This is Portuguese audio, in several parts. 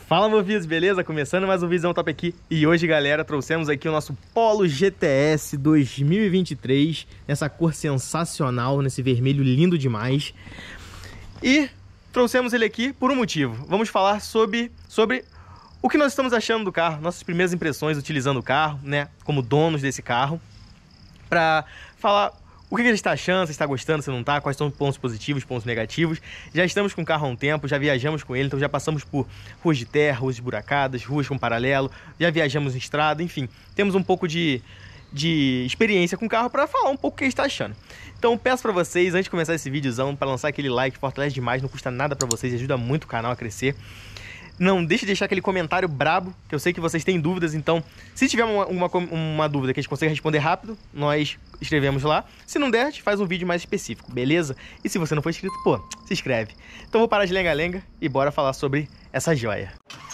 Fala, movidos, beleza? Começando mais um Visão Top aqui. E hoje, galera, trouxemos aqui o nosso Polo GTS 2023, nessa cor sensacional, nesse vermelho lindo demais. E trouxemos ele aqui por um motivo. Vamos falar sobre o que nós estamos achando do carro, nossas primeiras impressões utilizando o carro, né, como donos desse carro, para falar o que ele está achando, se está gostando, se não está, quais são os pontos positivos, pontos negativos. Já estamos com o carro há um tempo, já viajamos com ele, então já passamos por ruas de terra, ruas esburacadas, ruas com paralelo, já viajamos em estrada, enfim. Temos um pouco de experiência com o carro para falar um pouco o que ele está achando. Então peço para vocês, antes de começar esse videozão, para lançar aquele like, fortalece demais, não custa nada para vocês, ajuda muito o canal a crescer. Não deixe de deixar aquele comentário brabo, que eu sei que vocês têm dúvidas, então se tiver uma dúvida que a gente consiga responder rápido, nós escrevemos lá. Se não der, a gente faz um vídeo mais específico, beleza? E se você não for inscrito, pô, se inscreve. Então vou parar de lenga-lenga e bora falar sobre essa joia.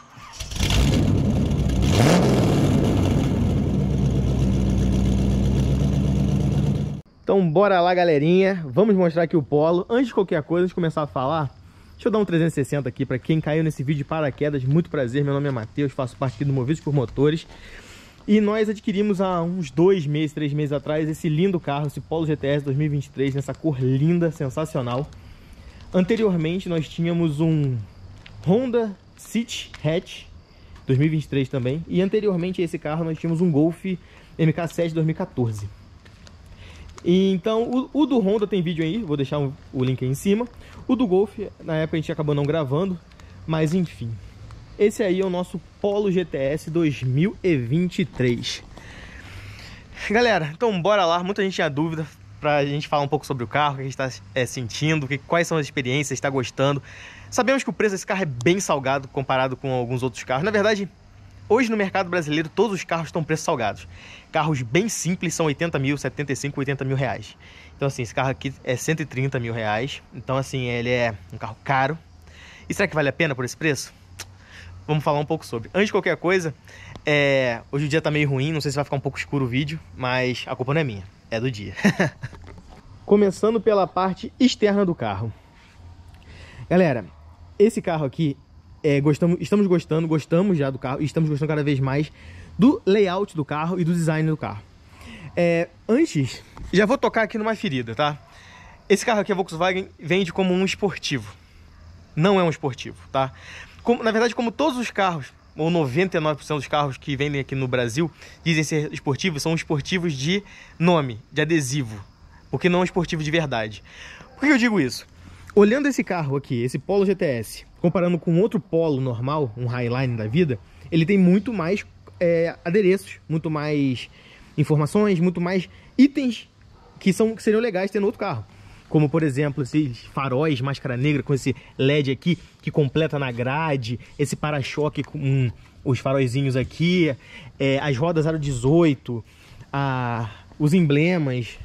Então bora lá, galerinha, vamos mostrar aqui o Polo. Antes de qualquer coisa, antes de começar a falar, deixa eu dar um 360 aqui para quem caiu nesse vídeo de paraquedas. Muito prazer, meu nome é Matheus, faço parte aqui do Movidos por Motores. E nós adquirimos há uns 2 meses, 3 meses atrás esse lindo carro, esse Polo GTS 2023, nessa cor linda, sensacional. Anteriormente nós tínhamos um Honda City Hatch 2023 também. E anteriormente a esse carro nós tínhamos um Golf MK7 2014. E então o do Honda tem vídeo aí, vou deixar o link aí em cima. O do Golf, na época a gente acabou não gravando, mas enfim. Esse aí é o nosso Polo GTS 2023. Galera, então bora lá, muita gente tinha dúvida pra gente falar um pouco sobre o carro, o que a gente tá sentindo, quais são as experiências, está gostando. Sabemos que o preço desse carro é bem salgado comparado com alguns outros carros. Na verdade, hoje no mercado brasileiro todos os carros estão preços salgados. Carros bem simples são 80 mil, 75, 80 mil reais. Então assim, esse carro aqui é 130 mil reais. Então assim, ele é um carro caro. E será que vale a pena por esse preço? Vamos falar um pouco sobre. Antes de qualquer coisa, hoje o dia tá meio ruim, não sei se vai ficar um pouco escuro o vídeo, mas a culpa não é minha, é do dia. Começando pela parte externa do carro. Galera, esse carro aqui, gostamos já do carro e estamos gostando cada vez mais do layout do carro e do design do carro. Antes, já vou tocar aqui numa ferida, tá? Esse carro aqui, a Volkswagen vende como um esportivo. Não é um esportivo, tá? Na verdade, como todos os carros, ou 99% dos carros que vendem aqui no Brasil, dizem ser esportivos, são esportivos de nome, de adesivo, porque não é um esportivo de verdade. Por que eu digo isso? Olhando esse carro aqui, esse Polo GTS, comparando com outro Polo normal, um Highline da vida, ele tem muito mais adereços, muito mais informações, muito mais itens que seriam legais ter no outro carro. Como, por exemplo, esses faróis máscara negra com esse LED aqui que completa na grade, esse para-choque com os faróizinhos aqui, as rodas aro 18, os emblemas,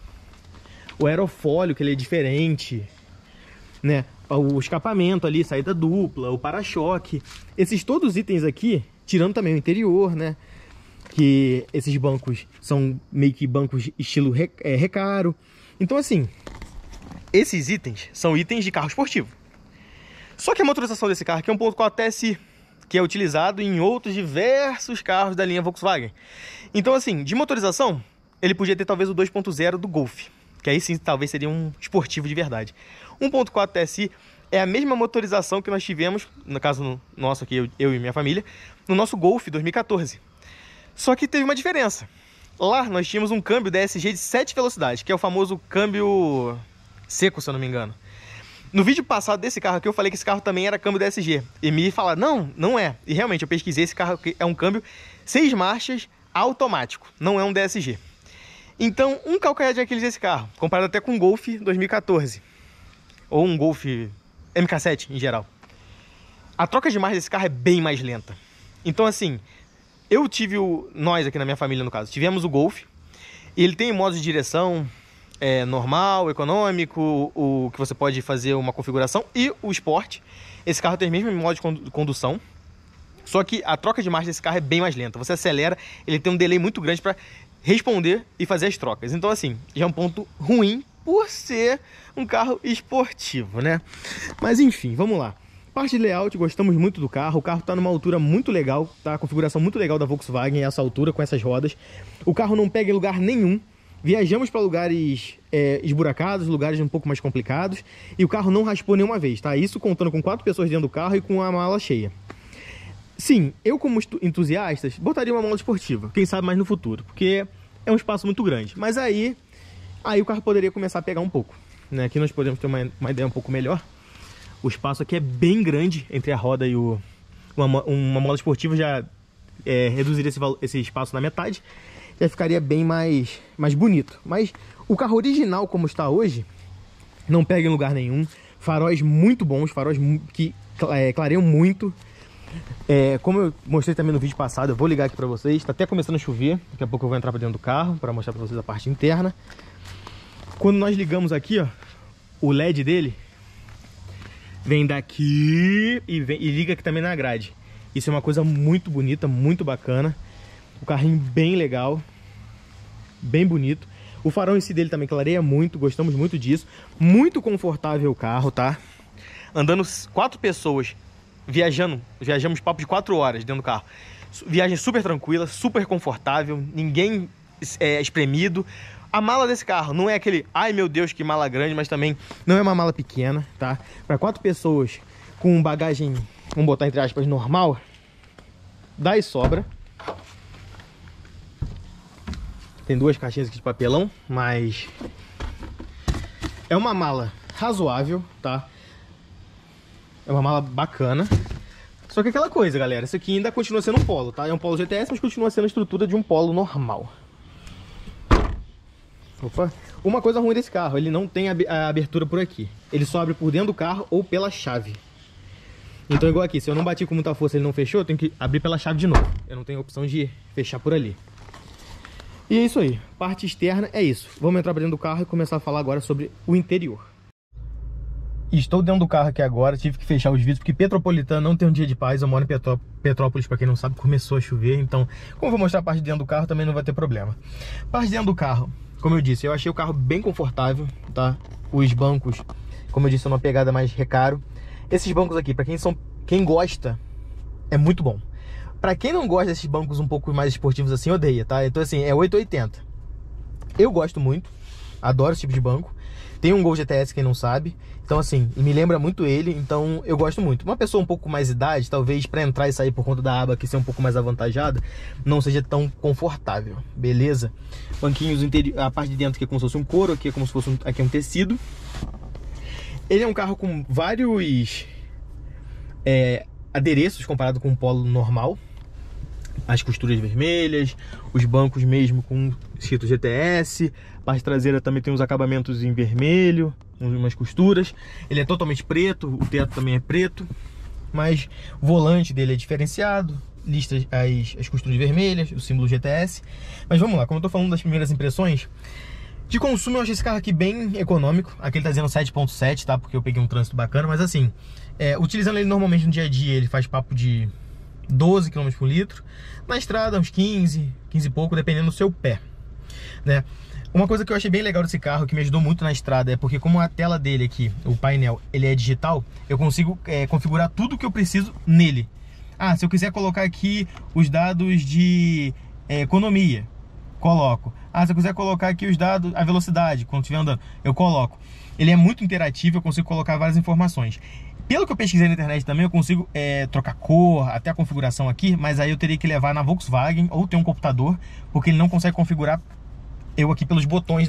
o aerofólio que ele é diferente, né? O escapamento ali, saída dupla, o para-choque, esses todos os itens aqui, tirando também o interior, né? Que esses bancos são meio que bancos estilo Recaro. Então assim, esses itens são itens de carro esportivo. Só que a motorização desse carro aqui é 1.4 TSI, que é utilizado em outros diversos carros da linha Volkswagen. Então assim, de motorização, ele podia ter talvez o 2.0 do Golf, que aí sim talvez seria um esportivo de verdade. 1.4 TSI é a mesma motorização que nós tivemos, no caso nosso aqui, eu e minha família, no nosso Golf 2014. Só que teve uma diferença. Lá nós tínhamos um câmbio DSG de 7 velocidades, que é o famoso câmbio seco, se eu não me engano. No vídeo passado desse carro aqui, eu falei que esse carro também era câmbio DSG. E me falaram, não, não é. E realmente, eu pesquisei, esse carro aqui é um câmbio 6 marchas automático, não é um DSG. Então, um calcanhar de Aquiles desse carro, comparado até com um Golf 2014, ou um Golf MK7 em geral. A troca de marcha desse carro é bem mais lenta. Então, assim, nós aqui na minha família, no caso, tivemos o Golf, e ele tem modos de direção normal, econômico, o que você pode fazer uma configuração, e o Sport. Esse carro tem o mesmo modo de condução, só que a troca de marcha desse carro é bem mais lenta. Você acelera, ele tem um delay muito grande para responder e fazer as trocas. Então assim, já é um ponto ruim por ser um carro esportivo, né? Mas enfim, vamos lá. Parte de layout, gostamos muito do carro. O carro está numa altura muito legal, tá? A configuração muito legal da Volkswagen, essa altura, com essas rodas. O carro não pega em lugar nenhum. Viajamos para lugares esburacados, lugares um pouco mais complicados. E o carro não raspou nenhuma vez, tá? Isso contando com 4 pessoas dentro do carro e com a mala cheia. Sim, eu como entusiasta, botaria uma mala esportiva. Quem sabe mais no futuro, porque é um espaço muito grande. Mas aí o carro poderia começar a pegar um pouco, né? Aqui nós podemos ter uma ideia um pouco melhor. O espaço aqui é bem grande entre a roda e uma mola esportiva já reduziria esse espaço na metade. Já ficaria bem mais bonito. Mas o carro original como está hoje não pega em lugar nenhum. Faróis muito bons, faróis que clareiam muito. Como eu mostrei também no vídeo passado, eu vou ligar aqui pra vocês. Tá até começando a chover. Daqui a pouco eu vou entrar pra dentro do carro para mostrar pra vocês a parte interna. Quando nós ligamos aqui, ó, o LED dele vem daqui e liga aqui também na grade. Isso é uma coisa muito bonita, muito bacana. O carrinho bem legal, bem bonito. O farol em si dele também clareia muito, gostamos muito disso. Muito confortável o carro, tá? Andando 4 pessoas, viajamos papo de 4 horas dentro do carro. Viagem super tranquila, super confortável, ninguém espremido. A mala desse carro não é aquele, ai meu Deus, que mala grande, mas também não é uma mala pequena, tá? Para 4 pessoas com bagagem, vamos botar entre aspas, normal, dá e sobra. Tem 2 caixinhas aqui de papelão, mas é uma mala razoável, tá? É uma mala bacana. Só que aquela coisa, galera, isso aqui ainda continua sendo um Polo, tá? É um Polo GTS, mas continua sendo a estrutura de um Polo normal. Opa. Uma coisa ruim desse carro, ele não tem a abertura por aqui. Ele só abre por dentro do carro ou pela chave. Então igual aqui, se eu não bati com muita força e ele não fechou, eu tenho que abrir pela chave de novo. Eu não tenho a opção de fechar por ali. E é isso aí, parte externa é isso. Vamos entrar pra dentro do carro e começar a falar agora sobre o interior. Estou dentro do carro aqui agora, tive que fechar os vidros porque Petropolitana não tem um dia de paz. Eu moro em Petrópolis, pra quem não sabe, começou a chover. Então, como eu vou mostrar a parte de dentro do carro, também não vai ter problema. Parte de dentro do carro, como eu disse, eu achei o carro bem confortável, tá? Os bancos, como eu disse, são uma pegada mais recaro. Esses bancos aqui, pra quem gosta, é muito bom. Pra quem não gosta desses bancos um pouco mais esportivos assim, odeia, tá? Então assim, é 880. Eu gosto muito, adoro esse tipo de banco. Tem um Gol GTS, quem não sabe. Então assim, me lembra muito ele, então eu gosto muito. Uma pessoa um pouco mais idade, talvez pra entrar e sair por conta da aba aqui ser um pouco mais avantajada, não seja tão confortável, beleza? Banquinhos interior, a parte de dentro aqui é como se fosse um couro, aqui é como se fosse aqui é um tecido. Ele é um carro com vários adereços comparado com um Polo normal. As costuras vermelhas, os bancos mesmo com escrito GTS. A parte traseira também tem uns acabamentos em vermelho, umas costuras. Ele é totalmente preto, o teto também é preto, mas o volante dele é diferenciado. Lista as costuras vermelhas, o símbolo GTS. Mas vamos lá, como eu tô falando das primeiras impressões, de consumo eu achei esse carro aqui bem econômico. Aqui ele tá dizendo 7.7, tá? Porque eu peguei um trânsito bacana, mas assim, utilizando ele normalmente no dia a dia, ele faz papo de 12 km por litro. Na estrada, uns 15 e pouco, dependendo do seu pé, né? Uma coisa que eu achei bem legal desse carro, que me ajudou muito na estrada, é porque como a tela dele aqui, o painel, ele é digital, eu consigo configurar tudo que eu preciso nele. Ah, se eu quiser colocar aqui os dados de economia, coloco. Ah, se eu quiser colocar aqui os dados, a velocidade, quando estiver andando, eu coloco. Ele é muito interativo, eu consigo colocar várias informações. Pelo que eu pesquisei na internet também, eu consigo trocar cor, até a configuração aqui, mas aí eu teria que levar na Volkswagen ou ter um computador, porque ele não consegue configurar eu aqui pelos botões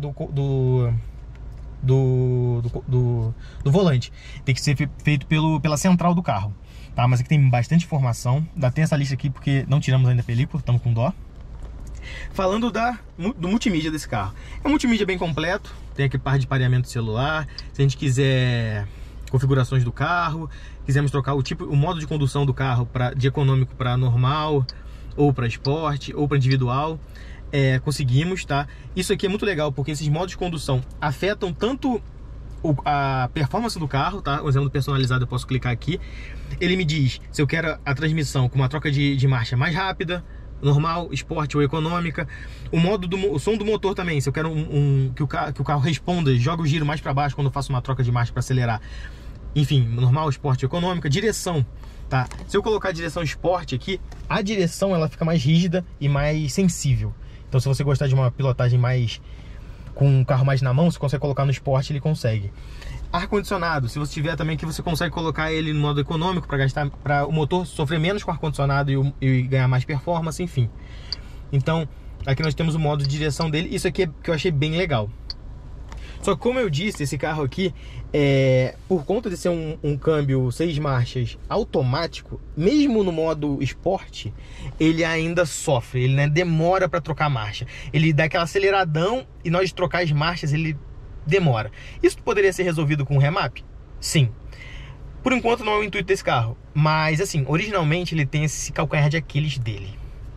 do volante. Tem que ser feito pela central do carro, tá? Mas aqui tem bastante informação. Ainda tem essa lista aqui porque não tiramos ainda a película, estamos com dó. Falando do multimídia desse carro, é um multimídia bem completo. Tem aqui parte de pareamento celular. Se a gente quiser configurações do carro, quisermos trocar o modo de condução do carro de econômico para normal, ou para esporte, ou para individual, conseguimos, tá? Isso aqui é muito legal, porque esses modos de condução afetam tanto a performance do carro, tá? O exemplo personalizado eu posso clicar aqui. Ele me diz se eu quero a transmissão com uma troca de marcha mais rápida, normal, esporte ou econômica. O som do motor também, se eu quero que o carro responda, joga o giro mais para baixo quando eu faço uma troca de marcha para acelerar. enfim, normal, esporte, econômica. Direção, tá? Se eu colocar a direção esporte aqui, a direção ela fica mais rígida e mais sensível. Então se você gostar de uma pilotagem mais com um carro mais na mão, você consegue colocar no esporte, ele consegue. Ar-condicionado, se você tiver também que você consegue colocar ele no modo econômico para o motor sofrer menos com ar-condicionado e ganhar mais performance, enfim. Então, aqui nós temos o modo de direção dele. Isso aqui é que eu achei bem legal. Só que, como eu disse, esse carro aqui, por conta de ser um câmbio 6 marchas automático, mesmo no modo esporte, ele ainda sofre, ele, né, demora para trocar marcha. Ele dá aquela aceleradão e na hora de trocar as marchas ele demora. Isso poderia ser resolvido com um remap? Sim. Por enquanto não é o intuito desse carro, mas assim, originalmente ele tem esse calcanhar de Aquiles dele.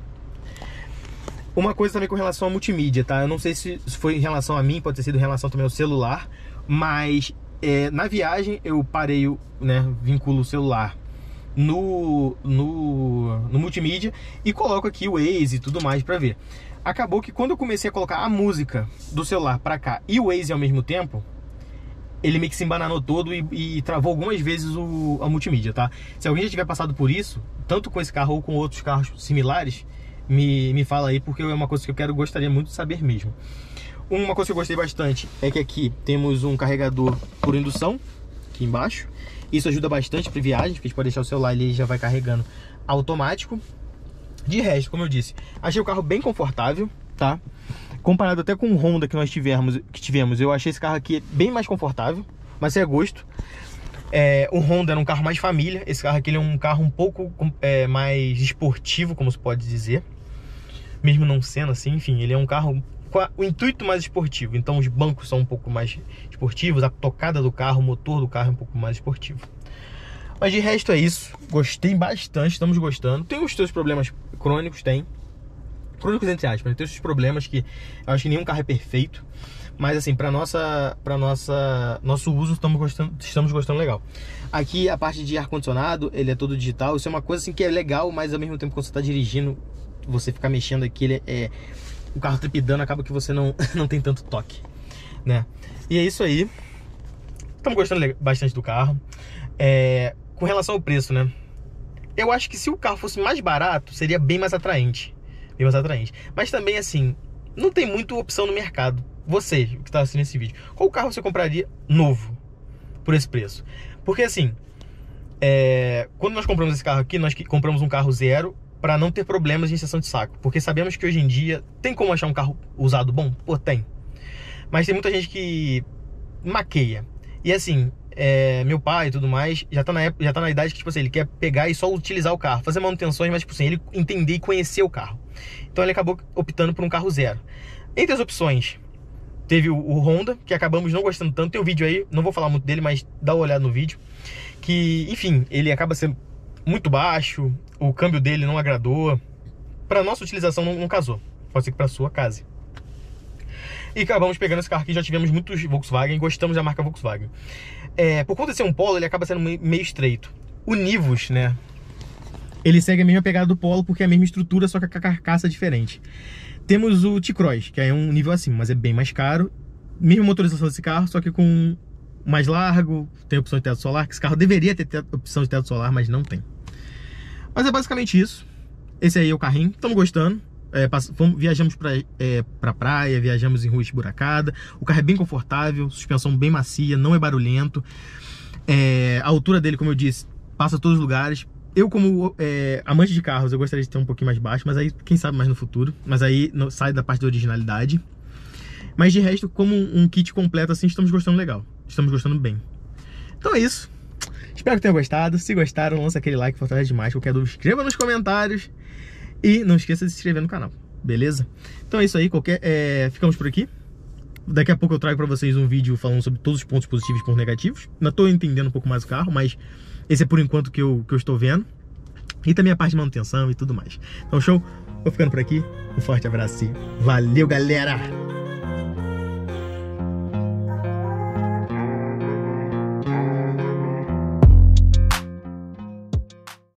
Uma coisa também com relação à multimídia, tá? Eu não sei se foi em relação a mim, pode ter sido em relação também ao celular, mas na viagem eu parei, né, vinculo o celular no multimídia e coloco aqui o Waze e tudo mais pra ver. Acabou que quando eu comecei a colocar a música do celular pra cá e o Waze ao mesmo tempo, ele meio que se embananou todo e travou algumas vezes a multimídia, tá? Se alguém já tiver passado por isso, tanto com esse carro ou com outros carros similares, me fala aí, porque é uma coisa que eu gostaria muito de saber mesmo. Uma coisa que eu gostei bastante é que aqui temos um carregador por indução, aqui embaixo. Isso ajuda bastante para viagem, porque a gente pode deixar o celular ali e já vai carregando automático. De resto, como eu disse, achei o carro bem confortável, tá? Comparado até com o Honda que nós tivemos, eu achei esse carro aqui bem mais confortável, mas é gosto. O Honda era um carro mais família, esse carro aqui ele é um carro um pouco mais esportivo, como se pode dizer. Mesmo não sendo assim, enfim, ele é um carro com o intuito mais esportivo. Então os bancos são um pouco mais esportivos, a tocada do carro, o motor do carro é um pouco mais esportivo. Mas de resto é isso, gostei bastante, estamos gostando. Tem os seus problemas crônicos, tem. Crônicos entre aspas, tem os seus problemas que eu acho que nenhum carro é perfeito. Mas assim, para nosso uso estamos gostando legal. Aqui a parte de ar-condicionado, ele é todo digital. Isso é uma coisa assim que é legal, mas ao mesmo tempo quando você está dirigindo, você ficar mexendo aqui, o carro trepidando, acaba que você não tem tanto toque, né? E é isso aí. Estamos gostando bastante do carro. Com relação ao preço, né? Eu acho que se o carro fosse mais barato, seria bem mais atraente. Bem mais atraente. Mas também, assim, não tem muita opção no mercado. Você que está assistindo esse vídeo, qual carro você compraria novo por esse preço? Porque assim, quando nós compramos esse carro aqui, nós compramos um carro zero para não ter problemas de injeção de saco. Porque sabemos que hoje em dia tem como achar um carro usado bom? Pô, tem. Mas tem muita gente que maqueia. E assim, meu pai e tudo mais, já tá na idade que, tipo assim, ele quer pegar e só utilizar o carro, fazer manutenções, mas tipo assim, ele entender e conhecer o carro. Então ele acabou optando por um carro zero. Entre as opções, teve o Honda, que acabamos não gostando tanto. Tem um vídeo aí, não vou falar muito dele, mas dá uma olhada no vídeo. Que, enfim, ele acaba sendo muito baixo, o câmbio dele não agradou. Para nossa utilização não casou. Pode ser que para sua case. E acabamos pegando esse carro aqui, já tivemos muitos Volkswagen, gostamos da marca Volkswagen. Por conta de ser um Polo, ele acaba sendo meio estreito. O Nivus, né, ele segue a mesma pegada do Polo, porque é a mesma estrutura, só que a carcaça é diferente. Temos o T-Cross, que é um nível acima, mas é bem mais caro. Mesma motorização desse carro, só que com mais largo, tem opção de teto solar, que esse carro deveria ter opção de teto solar, mas não tem. Mas é basicamente isso. Esse aí é o carrinho, estamos gostando. Viajamos pra praia, viajamos em rua esburacada. O carro é bem confortável, suspensão bem macia, não é barulhento. A altura dele, como eu disse, passa todos os lugares. Eu, como amante de carros, eu gostaria de ter um pouquinho mais baixo, mas aí, quem sabe mais no futuro. Mas aí sai da parte da originalidade. Mas de resto, como um kit completo assim, estamos gostando legal. Estamos gostando bem. Então é isso. Espero que tenham gostado. Se gostaram, lança aquele like, fortalece demais. Qualquer dúvida, escreva nos comentários. E não esqueça de se inscrever no canal, beleza? Então é isso aí, ficamos por aqui. Daqui a pouco eu trago pra vocês um vídeo falando sobre todos os pontos positivos e pontos negativos. Ainda tô entendendo um pouco mais o carro, mas esse é por enquanto que eu estou vendo. E também a parte de manutenção e tudo mais. Então show, vou ficando por aqui. Um forte abraço e valeu, galera!